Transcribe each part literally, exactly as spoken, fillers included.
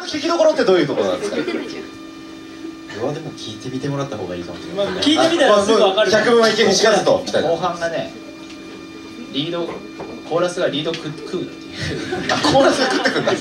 聞きどころってどういうところなんですか？ うわ、でも聞いてみてもらった方がいいかもしれない。 聞いてみたらすぐ分かる。 百分は池にしかずと。 後半がね、リードコーラスがリード食うっていう。 あ、コーラスが食ってくんだ。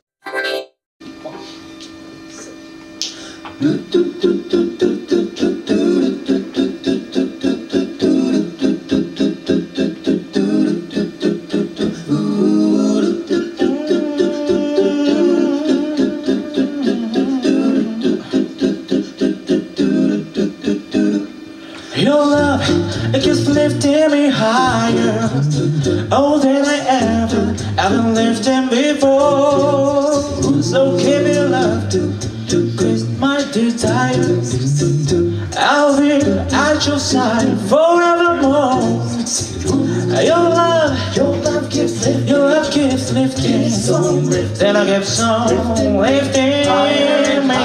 Your love, it keeps lifting me higher, oh, than I ever, ever lifted before. So give me love to, to quench my desire. I'll be at your side forevermore. Your love, your love keeps lifting, your love keeps lifting, then I keep on lifting me.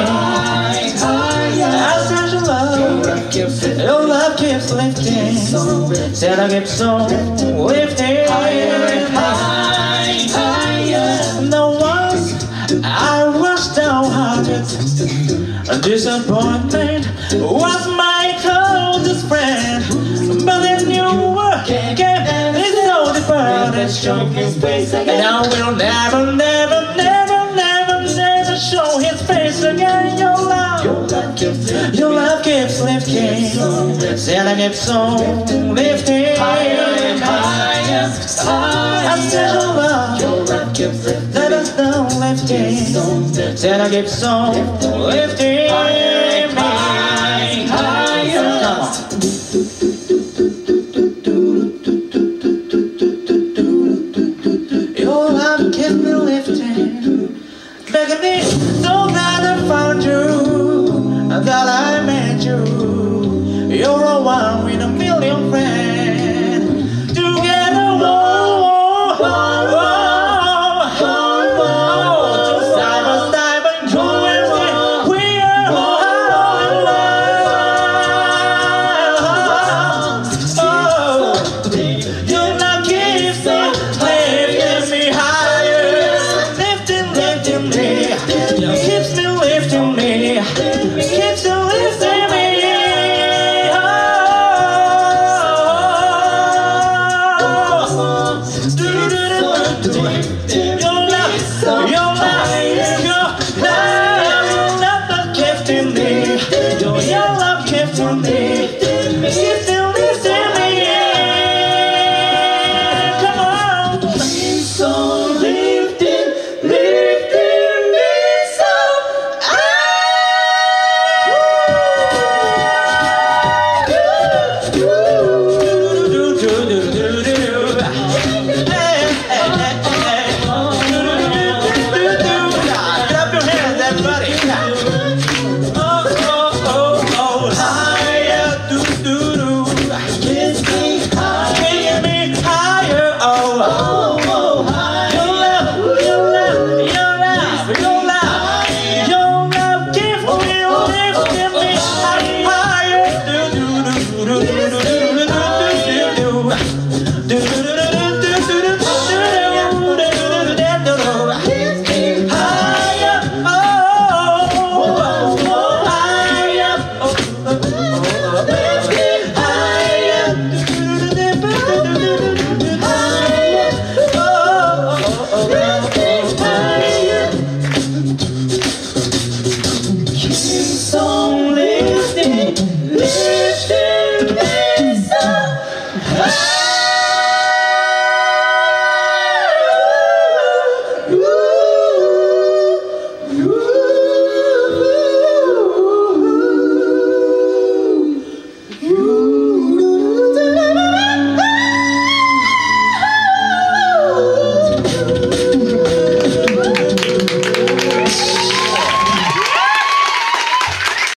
I said your love, your love keeps lifting, then I keep on lifting me. No once I was downhearted, disappointment was my closest friend, but then you were came it's so different and show his face again. And I will never, never, never, never, never show his face again. Your love, your love keeps lifting, your love keeps lifting, then I keep on lifting higher and higher. I said your love, your love keeps lifting, let us down lifting, then I keep on lifting higher and higher. Come on. Your love keeps me lifting, making me so glad I found you, that I met you. You're a one